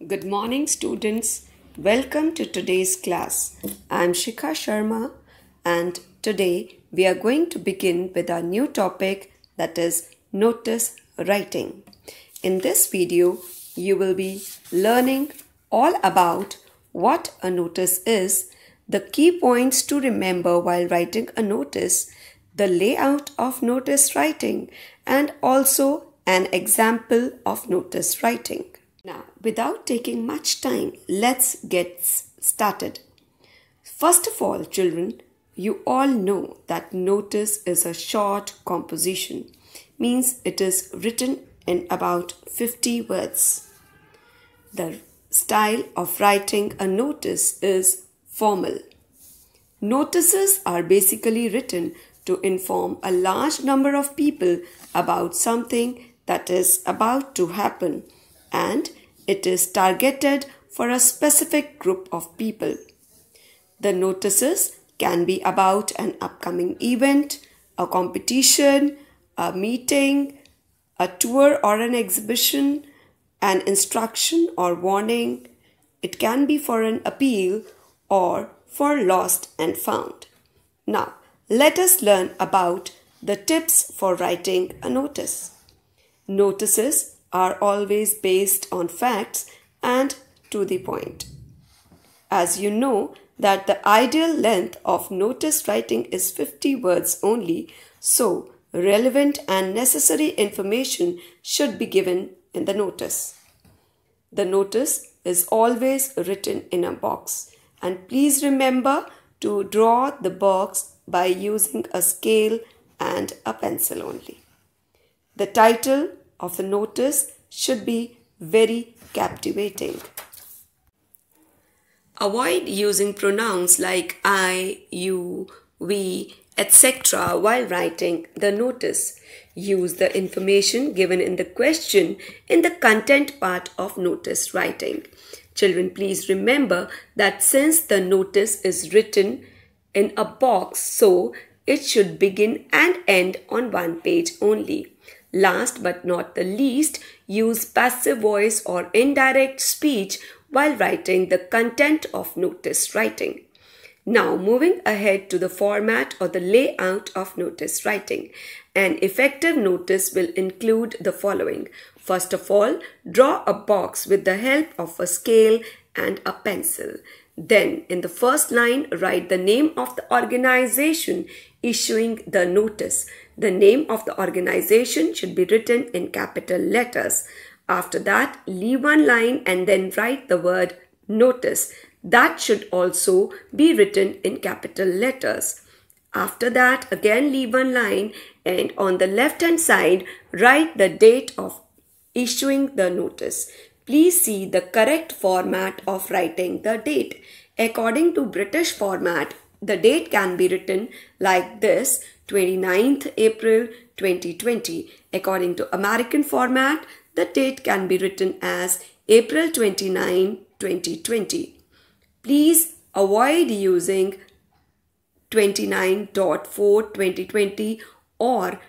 Good morning, students. Welcome to today's class. I am Shikha Sharma, and today we are going to begin with our new topic, that is notice writing. In this video, you will be learning all about what a notice is, the key points to remember while writing a notice, the layout of notice writing, and also an example of notice writing. Now, without taking much time, let's get started. First of all, children, you all know that notice is a short composition, means it is written in about 50 words. The style of writing a notice is formal. Notices are basically written to inform a large number of people about something that is about to happen, and it is targeted for a specific group of people. The notices can be about an upcoming event, a competition, a meeting, a tour or an exhibition, an instruction or warning. It can be for an appeal or for lost and found. Now, let us learn about the tips for writing a notice. Notices are always based on facts and to the point. As you know that the ideal length of notice writing is 50 words only, so relevant and necessary information should be given in the notice. The notice is always written in a box, and please remember to draw the box by using a scale and a pencil only. The title of the notice should be very captivating. Avoid using pronouns like I, you, we, etc. while writing the notice. Use the information given in the question in the content part of notice writing. Children, please remember that since the notice is written in a box, so it should begin and end on one page only. Last but not the least, use passive voice or indirect speech while writing the content of notice writing. Now, moving ahead to the format or the layout of notice writing. An effective notice will include the following. First of all, draw a box with the help of a scale and a pencil. Then, in the first line, write the name of the organization issuing the notice. The name of the organization should be written in capital letters. After that, leave one line and then write the word notice. That should also be written in capital letters. After that, again leave one line and on the left hand side, write the date of issuing the notice. Please see the correct format of writing the date. According to British format, the date can be written like this, 29th April 2020. According to American format, the date can be written as April 29, 2020. Please avoid using 29.4/2020 or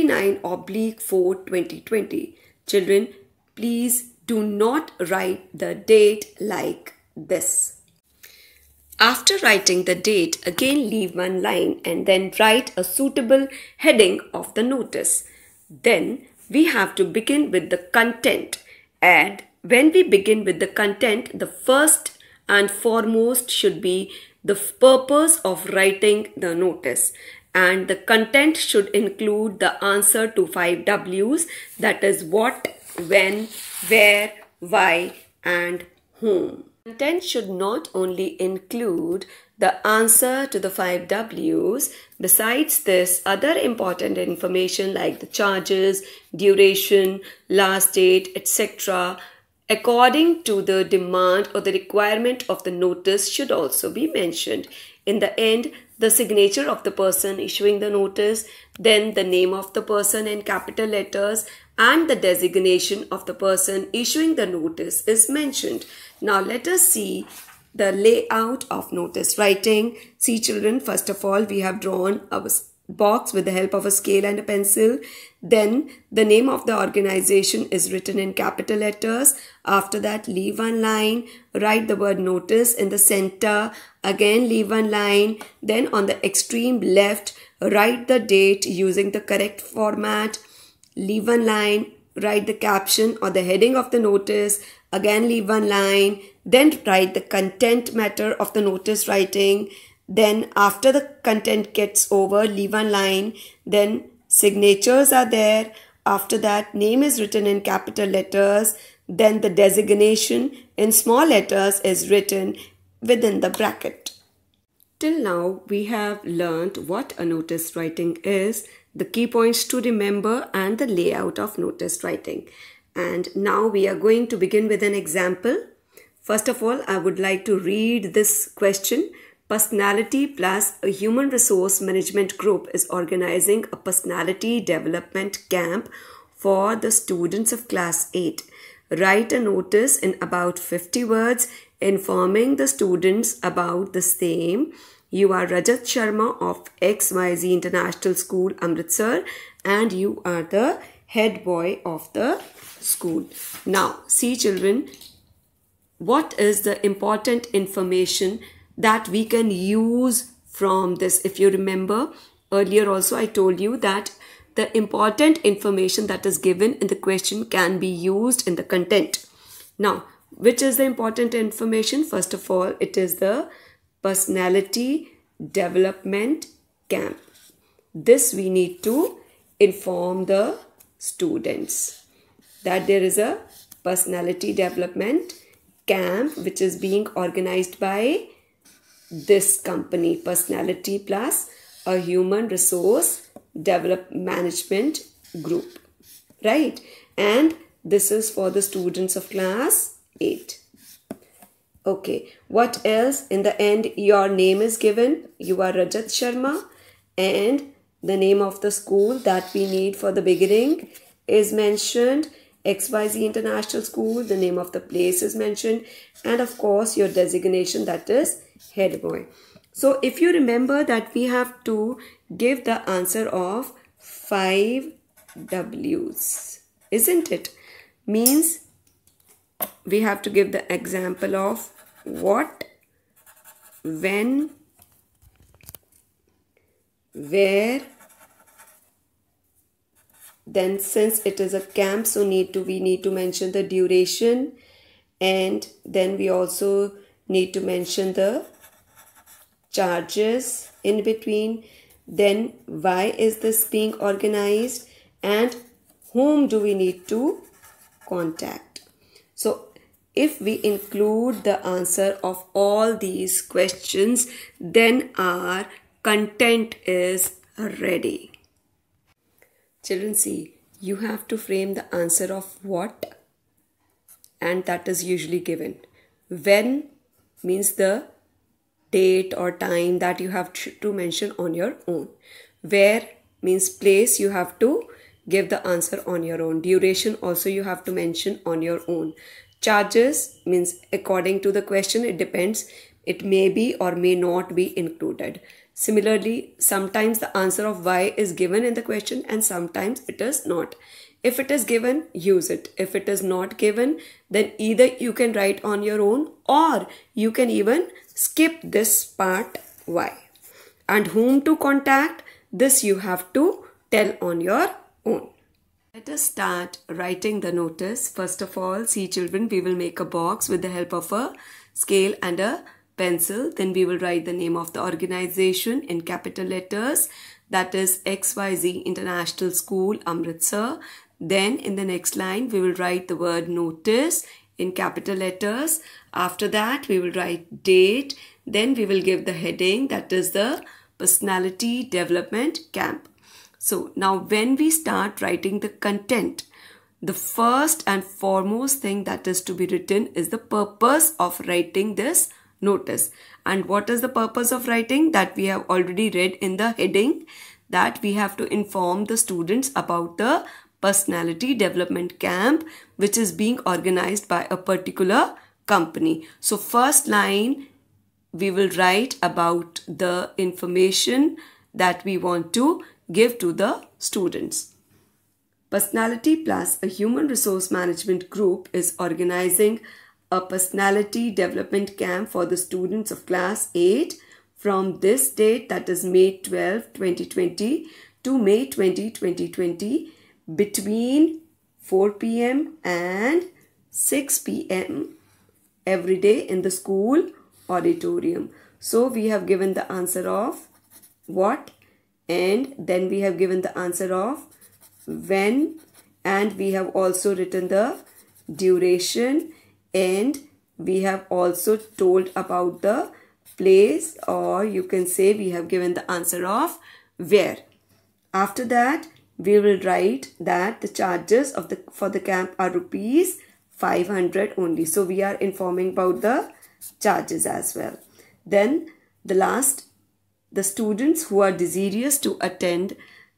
29/4/2020. Children, please do not write the date like this. After writing the date, again leave one line and then write a suitable heading of the notice. Then we have to begin with the content, and when we begin with the content, the first and foremost should be the purpose of writing the notice, and the content should include the answer to 5 W's, that is what, when, where, why and whom. Content should not only include the answer to the 5 W's. Besides this, other important information like the charges, duration, last date, etc. according to the demand or the requirement of the notice should also be mentioned. In the end, the signature of the person issuing the notice, then the name of the person in capital letters, and the designation of the person issuing the notice is mentioned. Now let us see the layout of notice writing. See children, first of all we have drawn a box with the help of a scale and a pencil. Then the name of the organization is written in capital letters. After that, leave one line, write the word notice in the center, again leave one line. Then on the extreme left, write the date using the correct format, leave one line, write the caption or the heading of the notice, again leave one line, then write the content matter of the notice writing. Then after the content gets over, leave one line, then signatures are there. After that, name is written in capital letters, then the designation in small letters is written within the bracket. Till now, we have learned what a notice writing is, the key points to remember and the layout of notice writing. And now we are going to begin with an example. First of all, I would like to read this question. Personality plus a human resource management group is organizing a personality development camp for the students of class 8. Write a notice in about 50 words informing the students about the same. You are Rajat Sharma of XYZ International School, Amritsar, and you are the head boy of the school. Now, see children, what is the important information that we can use from this? If you remember, earlier also I told you that the important information that is given in the question can be used in the content. Now, which is the important information? First of all, it is the personality development camp. This we need to inform the students that there is a personality development camp which is being organized by this company, Personality Plus a Human Resource Development Management Group, right? And this is for the students of class 8. Okay, what else? In the end, your name is given. You are Rajat Sharma, and the name of the school that we need for the beginning is mentioned. XYZ International School, the name of the place is mentioned, and of course your designation, that is head boy. So if you remember that we have to give the answer of 5 W's, isn't it? Means we have to give the example of what, when, where. Then since it is a camp, so we need to mention the duration, and then we also need to mention the charges in between. Then why is this being organized and whom do we need to contact? So if we include the answer of all these questions, then our content is ready. Children, see, you have to frame the answer of what, and that is usually given. When means the date or time that you have to mention on your own. Where means place, you have to give the answer on your own. Duration also you have to mention on your own. Charges means according to the question, it depends. It may be or may not be included. Similarly, sometimes the answer of why is given in the question and sometimes it is not. If it is given, use it. If it is not given, then either you can write on your own or you can even skip this part why. And whom to contact, this you have to tell on your own. Let us start writing the notice. First of all, see children, we will make a box with the help of a scale and a pencil. Then we will write the name of the organization in capital letters, that is XYZ International School, Amritsar. Then in the next line we will write the word notice in capital letters. After that we will write date. Then we will give the heading, that is the personality development camp. So now when we start writing the content, the first and foremost thing that is to be written is the purpose of writing this notice. And what is the purpose of writing? That we have already read in the heading, that we have to inform the students about the personality development camp which is being organized by a particular company. So first line we will write about the information that we want to give to the students. Personality Plus, a human resource management group, is organizing a personality development camp for the students of class 8 from this date, that is May 12, 2020 to May 20, 2020 between 4 p.m. and 6 p.m. every day in the school auditorium. So we have given the answer of what, and then we have given the answer of when, and we have also written the duration, and we have also told about the place, or you can say we have given the answer of where. After that, we will write that the charges of for the camp are rupees 500 only. So we are informing about the charges as well. Then the last, the students who are desirous to attend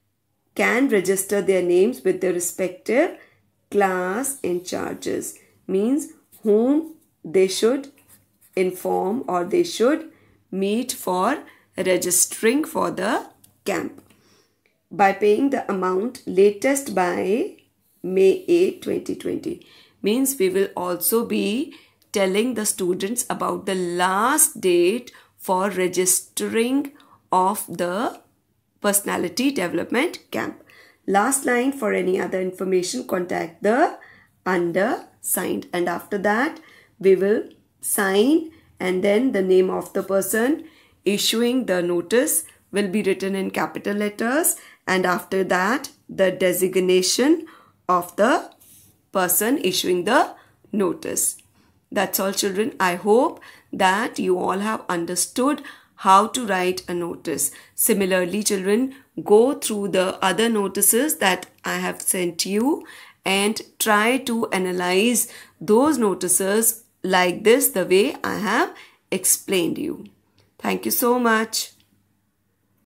can register their names with their respective class in charges, means whom they should inform or they should meet for registering for the camp by paying the amount latest by May 8, 2020. Means we will also be telling the students about the last date for registering of the personality development camp. Last line, for any other information, contact the undersigned. And after that, we will sign, and then the name of the person issuing the notice will be written in capital letters, and after that the designation of the person issuing the notice. That's all, children. I hope that you all have understood how to write a notice. Similarly, children, go through the other notices that I have sent you and try to analyze those notices like this, the way I have explained you. Thank you so much.